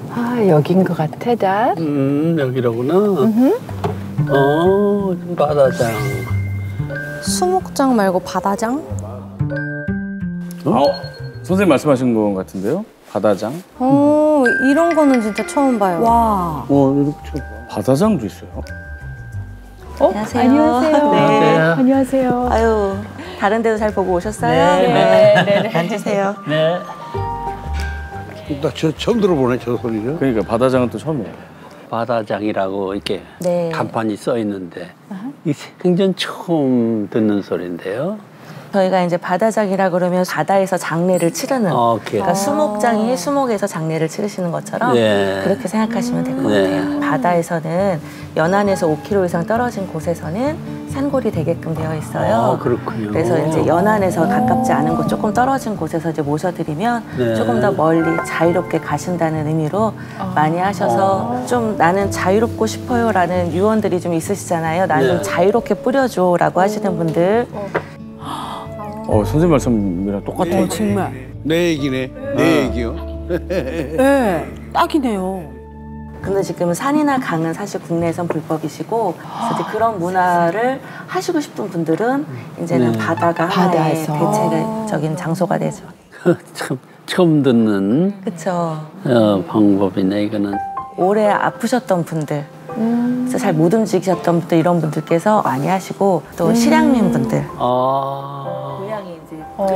아, 여긴 것 같아, 다. 여기로구나. 바다장. 수목장 말고 바다장? 선생님 말씀하신 것 같은데요? 바다장? 이런 거는 진짜 처음 봐요. 와. 이렇게 바다장도 있어요? 안녕하세요. 안녕하세요. 네. 안녕하세요. 아유, 다른 데도 잘 보고 오셨어요? 네. 앉으세요. 네. 나 처음 들어보네, 저 소리를. 그러니까 바다장은 또 처음이에요. 바다장이라고 이렇게 네. 간판이 써 있는데 이 생전 처음 듣는 소리인데요. 저희가 이제 바다장이라 그러면 바다에서 장례를 치르는 그러니까 수목장이 수목에서 장례를 치르시는 것처럼 네. 그렇게 생각하시면 될 것 같아요. 바다에서는 연안에서 5km 이상 떨어진 곳에서는 산골이 되게끔 되어 있어요. 그렇군요. 그래서 이제 연안에서 가깝지 않은 곳 조금 떨어진 곳에서 이제 모셔드리면 네. 조금 더 멀리 자유롭게 가신다는 의미로 많이 하셔서 좀 나는 자유롭고 싶어요라는 유언들이 좀 있으시잖아요. 나는 좀 자유롭게 뿌려줘라고 하시는 분들. 선생님 말씀이랑 똑같아요. 정말. 내 얘기네. 내 얘기요. 네, 딱이네요. 근데 지금 산이나 강은 사실 국내에선 불법이시고 그래서 이제 그런 문화를 하시고 싶은 분들은 이제는 바다가 하나의 대체적인 장소가 되죠. 참 처음 듣는 그렇죠. 방법이네 이거는. 오래 아프셨던 분들, 그래서 잘 못 움직이셨던 분들 이런 분들께서 많이 하시고 또 실향민 분들. 고향이 이제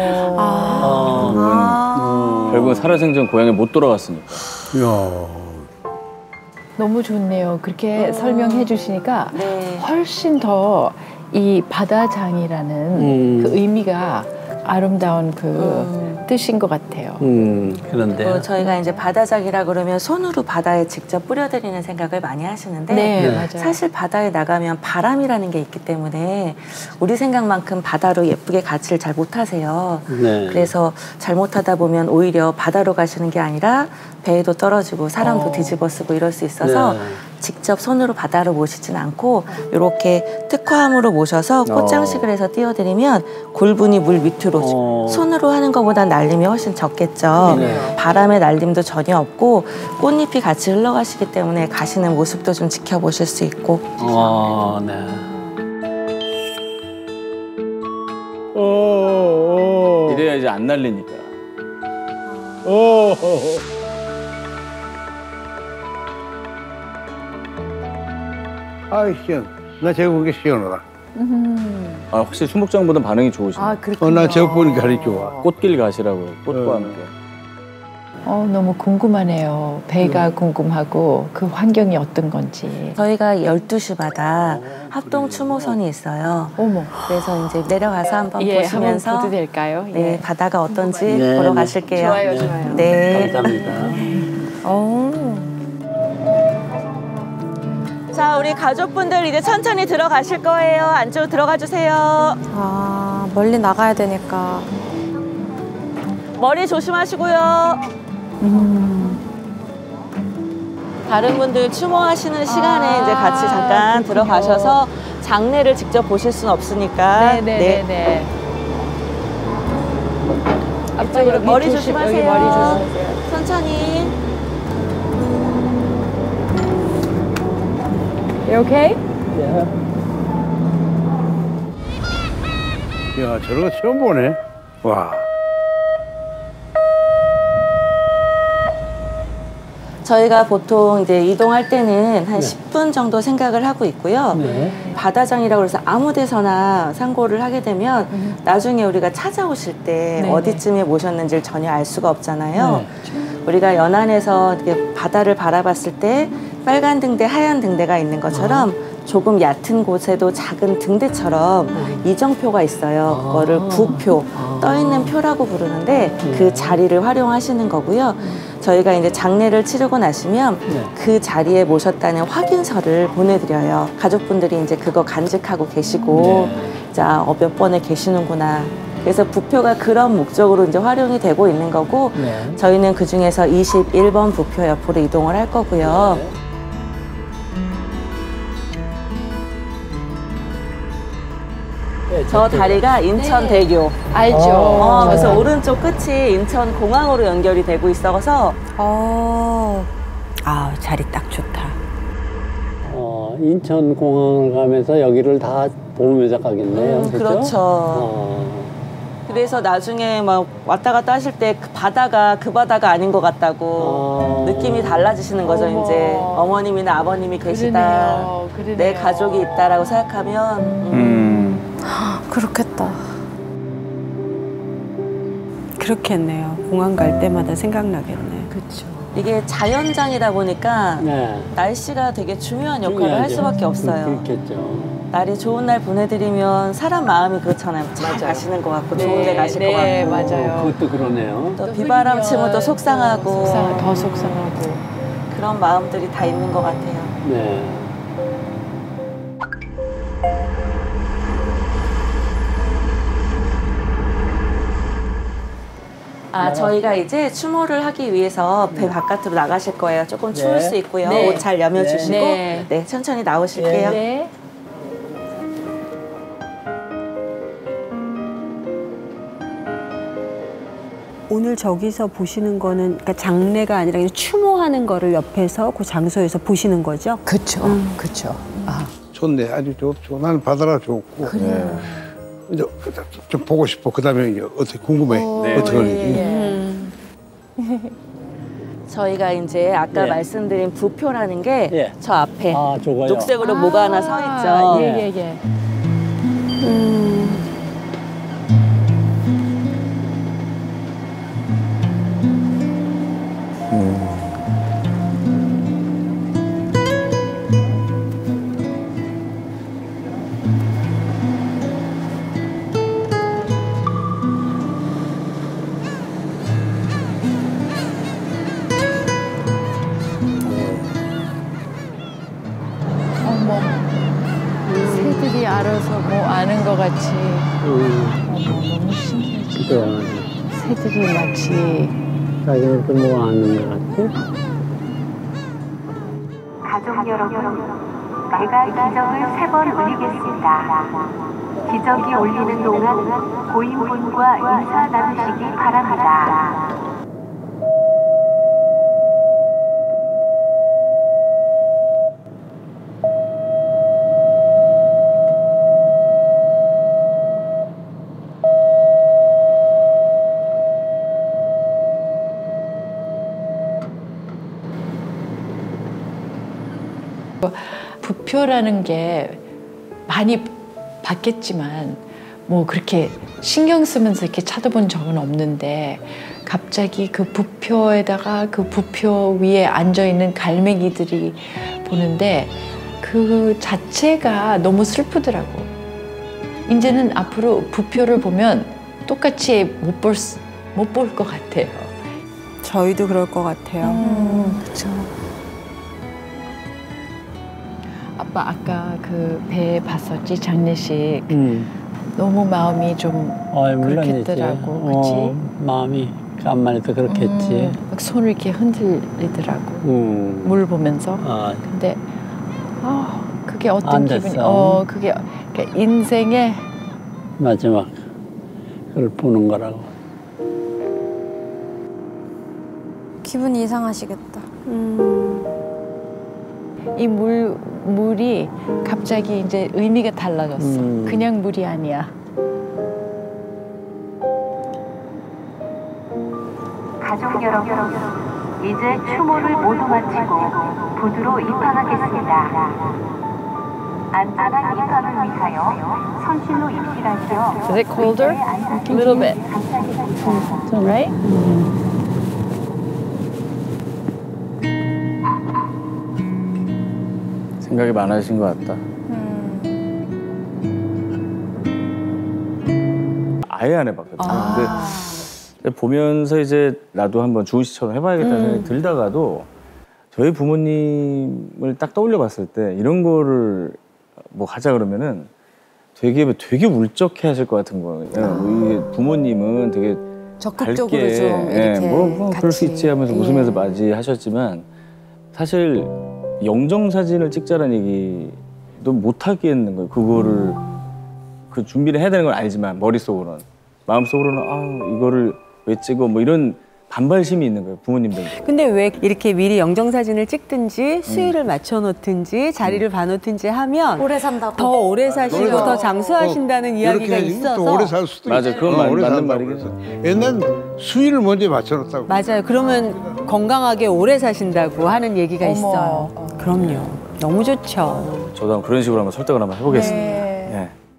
결국은 살아생전 고향에 못 돌아갔으니까. 이야. 너무 좋네요. 그렇게 설명해 주시니까 네. 훨씬 더 이 바다장이라는 그 의미가 아름다운 그 뜻인 것 같아요. 그런데 저희가 이제 바다장이라 그러면 손으로 바다에 직접 뿌려드리는 생각을 많이 하시는데 네, 맞아요. 사실 바다에 나가면 바람이라는 게 있기 때문에 우리 생각만큼 바다로 예쁘게 가지를 잘 못하세요. 네. 그래서 잘못하다 보면 오히려 바다로 가시는 게 아니라 배에도 떨어지고 사람도 뒤집어 쓰고 이럴 수 있어서 네. 직접 손으로 바다로 모시진 않고 이렇게 특화함으로 모셔서 꽃장식을 해서 띄워드리면 골분이 물 밑으로 손으로 하는 것보다 날림이 훨씬 적겠죠. 네. 바람의 날림도 전혀 없고 꽃잎이 같이 흘러가시기 때문에 가시는 모습도 좀 지켜보실 수 있고. 네. 이래야 이제 안 날리니까. 아이, 시원. 나 저거 보기 시원하다. 확실히 수목장보다 반응이 좋으시네. 아, 그렇군요. 나 저거 보니까 가리 좋아. 꽃길 가시라고요. 꽃과 함께. 너무 궁금하네요. 배가 궁금하고 그 환경이 어떤 건지. 저희가 12시마다 합동 추모선이 있어요. 어머. 그래서 이제 내려가서 한번 예, 보시면서 한번 봐도 될까요? 네, 예. 바다가 어떤지 네, 보러 네. 가실게요. 좋아요, 좋아요. 네. 감사합니다. 자, 우리 가족분들 이제 천천히 들어가실 거예요. 안쪽으로 들어가 주세요. 멀리 나가야 되니까. 머리 조심하시고요. 다른 분들 추모하시는 시간에 이제 같이 잠깐 들어가셔서 장례를 직접 보실 수는 없으니까. 네네네네. 앞쪽으로 머리 조심하세요. 여기 머리 조심하세요. 천천히. You okay? 야, 저런 거 처음 보네. 와. 저희가 보통 이제 이동할 때는 한 10분 정도 생각을 하고 있고요. 바다장이라고 해서 아무 데서나 상고를 하게 되면 나중에 우리가 찾아오실 때 어디쯤에 모셨는지를 전혀 알 수가 없잖아요. 우리가 연안에서 이렇게 바다를 바라봤을 때 빨간 등대, 하얀 등대가 있는 것처럼 조금 얕은 곳에도 작은 등대처럼 이정표가 있어요. 그거를 부표, 떠있는 표라고 부르는데 그 자리를 활용하시는 거고요. 저희가 이제 장례를 치르고 나시면 그 자리에 모셨다는 확인서를 보내드려요. 가족분들이 이제 그거 간직하고 계시고 자, 몇 번을 계시는구나. 그래서 부표가 그런 목적으로 이제 활용이 되고 있는 거고 저희는 그 중에서 21번 부표 옆으로 이동을 할 거고요. 저 다리가 인천대교. 알죠. 그래서 오른쪽 끝이 인천공항으로 연결이 되고 있어서 아, 자리 딱 좋다. 인천공항을 가면서 여기를 다 보면서 가겠네요. 그죠? 그렇죠. 그래서 나중에 막 왔다 갔다 하실 때 그 바다가 그 바다가 아닌 것 같다고 느낌이 달라지시는 거죠. 어머. 이제 어머님이나 아버님이 계시다, 그러네요. 그러네요. 내 가족이 있다라고 생각하면 그렇겠다. 그렇겠네요. 공항 갈 때마다 생각나겠네. 그렇죠. 이게 자연장이다 보니까 네. 날씨가 되게 중요한 역할을 할 중요하죠. 수밖에 없어요. 그렇겠죠. 날이 좋은 날 보내드리면 사람 마음이 그렇잖아요. 잘 가시는 것 같고 좋은 데 가실 것 네, 같고. 맞아요. 그것도 그러네요. 또 비바람 치면 또 속상하고 더 속상하고. 그런 마음들이 다 있는 것 같아요. 네. 저희가 이제 추모를 하기 위해서 배 바깥으로 나가실 거예요. 조금 추울 네. 수 있고요. 네. 옷 잘 여며주시고 네. 네, 천천히 나오실게요. 네. 오늘 저기서 보시는 거는 그러니까 장례가 아니라 그냥 추모하는 거를 옆에서 그 장소에서 보시는 거죠? 그렇죠. 그렇죠. 아, 좋네. 아주 좋죠. 나는 바다가 좋고. 네. 이제 좀 보고 싶어. 그다음에 이제 어떻게 궁금해. 네. 어떻게 하는지. 저희가 이제 아까 네. 말씀드린 부표라는 게 저 예. 앞에 저거요. 녹색으로 뭐가 하나 서 있죠. 예. 어머. 새들이 알아서 뭐 아는 것 같이. 어머, 너무 신기하지. 그래. 새들이 마치. 자기네도 뭐 아는 것 같지? 가족 여러분, 내가 기적을 3번 울리겠습니다. 기적이 울리는 동안 고인분과 인사 나누시기 바랍니다. 부표라는 게 많이 봤겠지만 뭐 그렇게 신경 쓰면서 이렇게 찾아본 적은 없는데 갑자기 그 부표에다가 그 부표 위에 앉아 있는 갈매기들이 보는데 그 자체가 너무 슬프더라고. 이제는 앞으로 부표를 보면 똑같이 못 볼 것 같아요. 저희도 그럴 것 같아요. 그렇죠. 아빠 아까 그 배 봤었지 장례식. 너무 마음이 좀 물론이지. 그렇겠더라고, 그치? 마음이 간만 해도 그렇겠지. 막 손을 이렇게 흔들리더라고. 물 보면서. 근데 그게 어떤 안 기분이? 됐어. 그게 그러니까 인생의 마지막 그걸 보는 거라고. 기분이 이상하시겠다. 이 물이 갑자기 이제 의미가 달라졌어. 그냥 물이 아니야. 가족 여러분, 이제 추모를 모두 마치고 부두로 입항하겠습니다. 안전한 입항을 위하여 손실로 입실하시어 Is it colder? A little bit. Right? 생각이 많아진 것 같다. 아예 안 해봤거든. 근데 보면서 이제 나도 한번 주은 씨처럼 해봐야겠다는 생각이 들다가도 저희 부모님을 딱 떠올려 봤을 때 이런 거를 뭐 하자 그러면은 되게 울적해 하실 것 같은 거예요. 우리 부모님은 되게 적극적으로 밝게, 좀 이렇게 뭐 그럴 수 같이. 있지 하면서 웃으면서 맞이하셨지만 사실 영정 사진을 찍자라는 얘기도 못 하겠는 거예요. 그거를 그 준비를 해야 되는 건 알지만 머릿속으로는 마음속으로는 이거를 왜 찍어 뭐 이런 반발심이 있는 거예요, 부모님들. 근데 왜 이렇게 미리 영정사진을 찍든지 수위를 맞춰놓든지 자리를 봐놓든지 하면 오래 산다고. 더 오래 사시고 더 장수하신다는 이야기가 또 있어서. 오래 살 수도 맞아, 있어. 그건 오래 맞는 산다고 말이긴 그래서. 옛날 수위를 먼저 맞춰놓았다고. 맞아요. 그러면 건강하게 오래 사신다고 하는 얘기가 있어요. 그럼요. 너무 좋죠. 저도 한번 그런 식으로 한번 설득을 한번 해보겠습니다. 네. 네.